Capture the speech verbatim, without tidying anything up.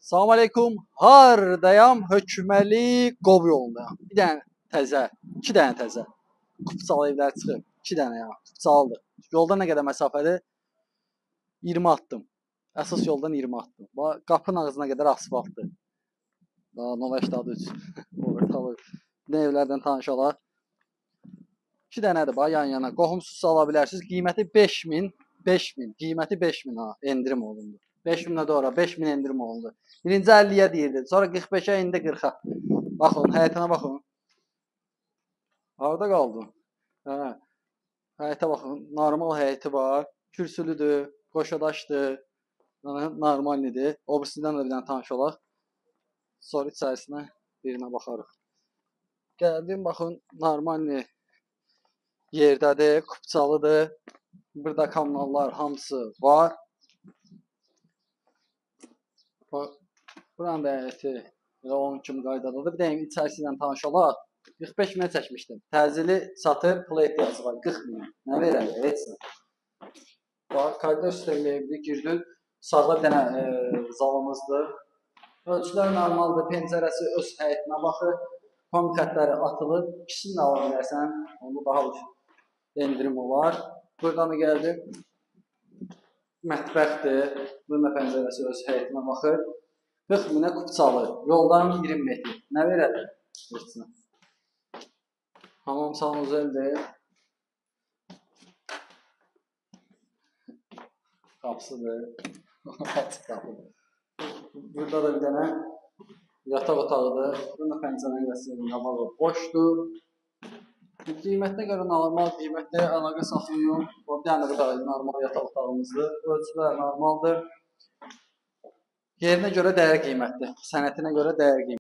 Salam aleykum, hardayam? Hökməli Qov yolundayam. Bir dənə təzə, iki dənə təzə. Kupçalı evlər çıxıb, iki dənə ya, kupçalıdır. Yolda nə qədər məsafədir? iyirmi addım. Əsas yoldan iyirmi addım. Qapının ağzına qədər asfaltdır. Daha Novaşdadı üç. Ne evlərdən tanış olar. iki dənədir, bax, yan yana. Qohumsuz ala bilərsiniz. Qiyməti beş min, beş min. Qiyməti beş min ha, endirim olundu. beş minə doğru, beş min endirim olundu. Birinci əlliyə deyirdi. Sonra qırx beşə indi qırxa. Baxın, həyətinə baxın. Harada qaldı? Hə. Həyətə baxın. Normal həyəti var. Kürsülüdür, qoşadaşdır. Normalnidir. Obisindən də bir dənə tanış olaq. Sonra içərisinə birinə baxarıq. Gəldim, baxın, normalni yerdədir, kupçalıdır. Burada kommunallar hamısı var. Buranın da həyəti onun kimi qaydadadır. Bir dənə içərisi ilə tanış olaq. qırx beş minə çəkmişdim. Təzili satır, plate yazı var. qırx min. Nə verər? Heç nə. Bax, koridor sistemli evdir. Girdin. Sağda bir dənə e, zalımızdır. Ölçülər normaldır. Pəncərəsi öz həyətinə baxır. Komik xətləri atılır. İkisini də ala bilərsən. Onda daha endirim olar. Buradan da gəldim. Mətbəxdir. Bunun da pəncərəsi öz həyətinə baxır. qırx minə kupçalı. Yoldan iyirmi metr. Nə verər? Hamam sanuzeldir. Qapısıdır. Burada da bir dənə yataq otağıdır. Bunun da pəncərənin qəsrinin qabağı boşdur. Qiymətinə görə normal qiymətdə əlaqə saxlayın. Bir dənə burada normal yataq otağımızdır. Ölçülər normaldır. Yerinə görə dəyər qiymətdir. Sənətinə görə dəyər qiymətdir.